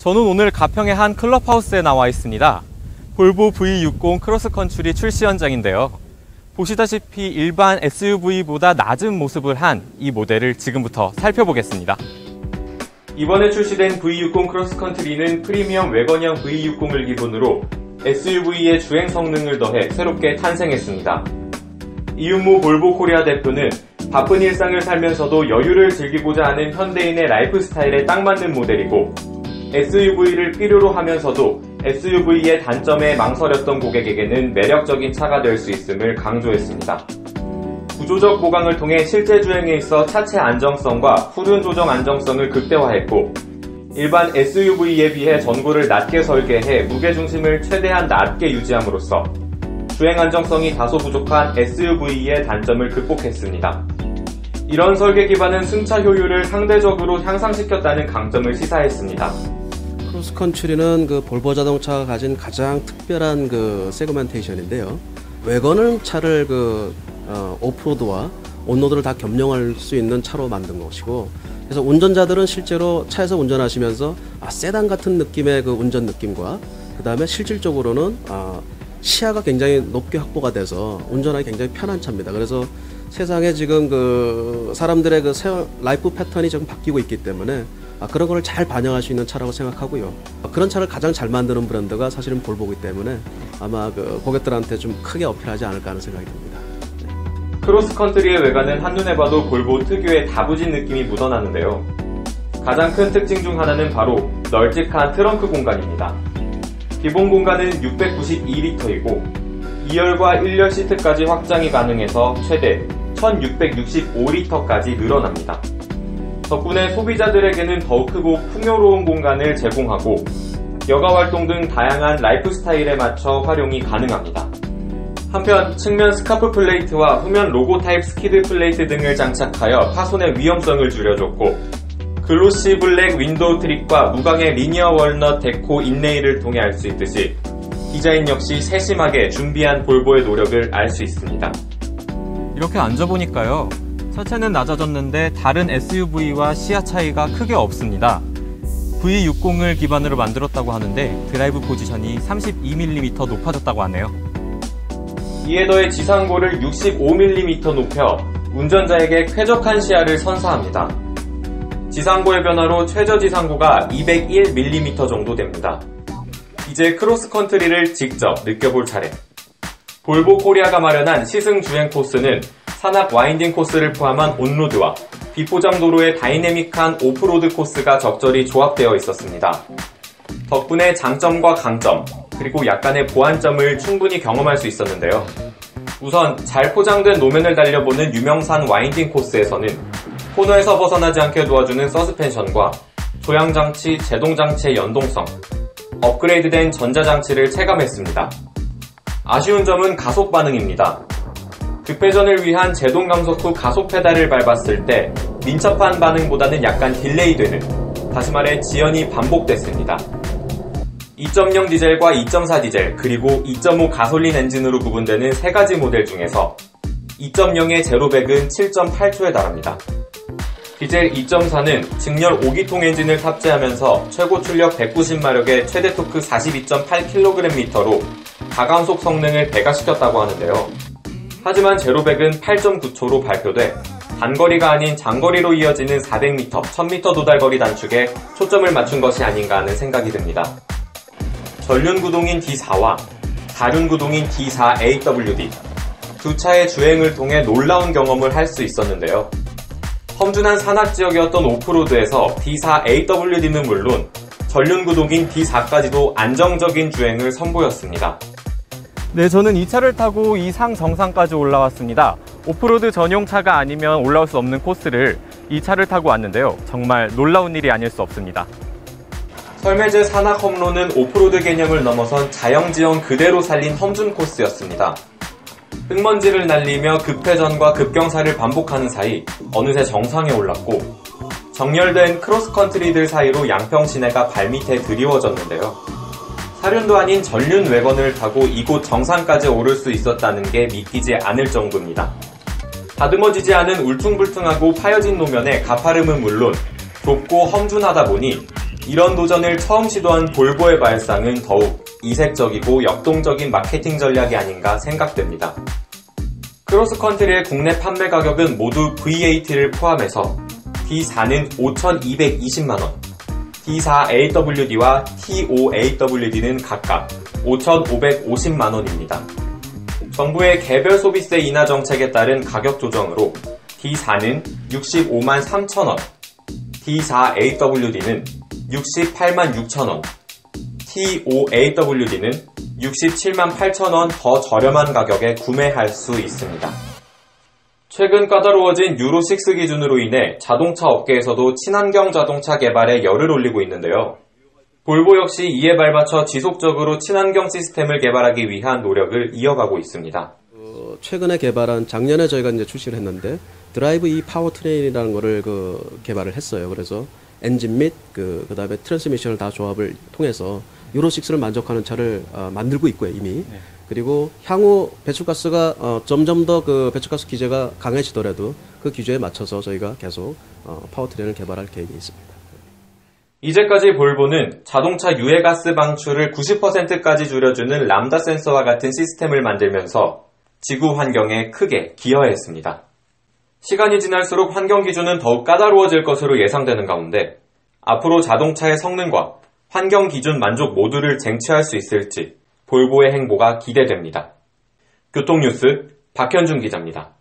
저는 오늘 가평의 한 클럽하우스에 나와 있습니다. 볼보 V60 크로스컨트리 출시 현장인데요. 보시다시피 일반 SUV보다 낮은 모습을 한 이 모델을 지금부터 살펴보겠습니다. 이번에 출시된 V60 크로스컨트리는 프리미엄 외건형 V60을 기본으로 SUV의 주행 성능을 더해 새롭게 탄생했습니다. 이윤모 볼보 코리아 대표는 바쁜 일상을 살면서도 여유를 즐기고자 하는 현대인의 라이프 스타일에 딱 맞는 모델이고 SUV를 필요로 하면서도 SUV의 단점에 망설였던 고객에게는 매력적인 차가 될 수 있음을 강조했습니다. 구조적 보강을 통해 실제 주행에 있어 차체 안정성과 후륜 조정 안정성을 극대화했고 일반 SUV에 비해 전고를 낮게 설계해 무게중심을 최대한 낮게 유지함으로써 주행 안정성이 다소 부족한 SUV의 단점을 극복했습니다. 이런 설계 기반은 승차 효율을 상대적으로 향상시켰다는 강점을 시사했습니다. 크로스컨트리는 볼보 자동차가 가진 가장 특별한 세그멘테이션인데요. 외건을 차를 오프로드와 온로드를 다 겸용할 수 있는 차로 만든 것이고, 그래서 운전자들은 실제로 차에서 운전하시면서 세단 같은 느낌의 운전 느낌과 그 다음에 실질적으로는 시야가 굉장히 높게 확보가 돼서 운전하기 굉장히 편한 차입니다. 그래서 세상에 지금 사람들의 라이프 패턴이 좀 바뀌고 있기 때문에 그런 거를 잘 반영할 수 있는 차라고 생각하고요. 그런 차를 가장 잘 만드는 브랜드가 사실은 볼보이기 때문에 아마 고객들한테 좀 크게 어필하지 않을까 하는 생각이 듭니다. 크로스컨트리의 외관은 한눈에 봐도 볼보 특유의 다부진 느낌이 묻어나는데요. 가장 큰 특징 중 하나는 바로 널찍한 트렁크 공간입니다. 기본 공간은 692리터이고 2열과 1열 시트까지 확장이 가능해서 최대 1665리터까지 늘어납니다. 덕분에 소비자들에게는 더욱 크고 풍요로운 공간을 제공하고 여가 활동 등 다양한 라이프 스타일에 맞춰 활용이 가능합니다. 한편 측면 스카프 플레이트와 후면 로고 타입 스키드 플레이트 등을 장착하여 파손의 위험성을 줄여줬고 글로시 블랙 윈도우 트릭과 무광의 리니어 월넛 데코 인레이를 통해 알 수 있듯이 디자인 역시 세심하게 준비한 볼보의 노력을 알 수 있습니다. 이렇게 앉아보니까요. 차체는 낮아졌는데 다른 SUV와 시야 차이가 크게 없습니다. V60을 기반으로 만들었다고 하는데 드라이브 포지션이 32mm 높아졌다고 하네요. 이에 더해 지상고를 65mm 높여 운전자에게 쾌적한 시야를 선사합니다. 지상고의 변화로 최저 지상고가 201mm 정도 됩니다. 이제 크로스컨트리를 직접 느껴볼 차례. 볼보 코리아가 마련한 시승 주행 코스는 산악 와인딩 코스를 포함한 온로드와 비포장 도로의 다이내믹한 오프로드 코스가 적절히 조합되어 있었습니다. 덕분에 장점과 강점, 그리고 약간의 보완점을 충분히 경험할 수 있었는데요. 우선 잘 포장된 노면을 달려보는 유명산 와인딩 코스에서는 코너에서 벗어나지 않게 도와주는 서스펜션과 조향장치, 제동장치의 연동성, 업그레이드된 전자장치를 체감했습니다. 아쉬운 점은 가속 반응입니다. 급회전을 위한 제동 감속 후 가속 페달을 밟았을 때 민첩한 반응보다는 약간 딜레이되는, 다시 말해 지연이 반복됐습니다. 2.0 디젤과 2.4 디젤 그리고 2.5 가솔린 엔진으로 구분되는 세 가지 모델 중에서 2.0의 제로백은 7.8초에 달합니다. 디젤 2.4는 직렬 5기통 엔진을 탑재하면서 최고 출력 190마력의 최대 토크 42.8kgm로 가감속 성능을 배가시켰다고 하는데요. 하지만 제로백은 8.9초로 발표돼 단거리가 아닌 장거리로 이어지는 400m, 1000m 도달거리 단축에 초점을 맞춘 것이 아닌가 하는 생각이 듭니다. 전륜구동인 D4와 다륜구동인 D4AWD 두 차의 주행을 통해 놀라운 경험을 할 수 있었는데요. 험준한 산악지역이었던 오프로드에서 D4AWD는 물론 전륜구동인 D4까지도 안정적인 주행을 선보였습니다. 네, 저는 이 차를 타고 이상 정상까지 올라왔습니다. 오프로드 전용차가 아니면 올라올 수 없는 코스를 이 차를 타고 왔는데요. 정말 놀라운 일이 아닐 수 없습니다. 설매제 산악 험로는 오프로드 개념을 넘어선 자영지형 그대로 살린 험준 코스였습니다. 흙먼지를 날리며 급회전과 급경사를 반복하는 사이 어느새 정상에 올랐고 정렬된 크로스컨트리들 사이로 양평 시내가 발밑에 드리워졌는데요. 사륜도 아닌 전륜 외건을 타고 이곳 정상까지 오를 수 있었다는 게 믿기지 않을 정도입니다. 다듬어지지 않은 울퉁불퉁하고 파여진 노면의 가파름은 물론 좁고 험준하다 보니 이런 도전을 처음 시도한 볼보의 발상은 더욱 이색적이고 역동적인 마케팅 전략이 아닌가 생각됩니다. 크로스컨트리의 국내 판매 가격은 모두 V8를 포함해서 D4는 5,220만원, D4AWD와 T5AWD는 각각 5,550만원입니다. 정부의 개별 소비세 인하 정책에 따른 가격 조정으로 D4는 65만 3천원, D4AWD는 68만 6천원, T5AWD는 67만 8천원 더 저렴한 가격에 구매할 수 있습니다. 최근 까다로워진 유로6 기준으로 인해 자동차 업계에서도 친환경 자동차 개발에 열을 올리고 있는데요. 볼보 역시 이에 발맞춰 지속적으로 친환경 시스템을 개발하기 위한 노력을 이어가고 있습니다. 최근에 개발한 작년에 저희가 이제 출시를 했는데 드라이브 E 파워트레인이라는 거를 개발을 했어요. 그래서 엔진 및 그다음에 트랜스미션을 다 조합을 통해서 유로6를 만족하는 차를 만들고 있고요, 이미. 네. 그리고 향후 배출가스가 점점 더 그 배출가스 규제가 강해지더라도 그 규제에 맞춰서 저희가 계속 파워트레인을 개발할 계획이 있습니다. 이제까지 볼보는 자동차 유해가스 방출을 90%까지 줄여주는 람다 센서와 같은 시스템을 만들면서 지구 환경에 크게 기여했습니다. 시간이 지날수록 환경 기준은 더욱 까다로워질 것으로 예상되는 가운데 앞으로 자동차의 성능과 환경 기준 만족 모두를 쟁취할 수 있을지 볼보의 행보가 기대됩니다. 교통뉴스 박현준 기자입니다.